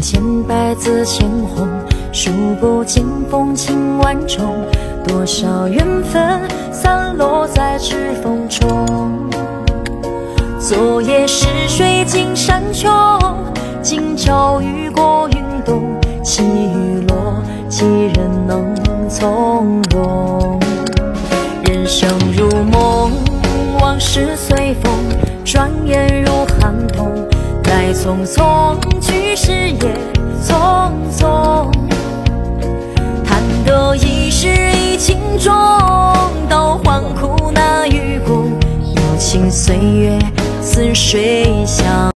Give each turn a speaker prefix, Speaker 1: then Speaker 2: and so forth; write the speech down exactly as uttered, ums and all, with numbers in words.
Speaker 1: 千百字千红，数不尽风情万种，多少缘分散落在指缝中。昨夜逝水尽山穷，今朝雨过云动，起雨落，几人能从容？人生如梦，往事随风，转眼如寒冬。来匆匆，去时也匆匆。贪得一时已情重，到换苦那与共。有情岁月似水乡。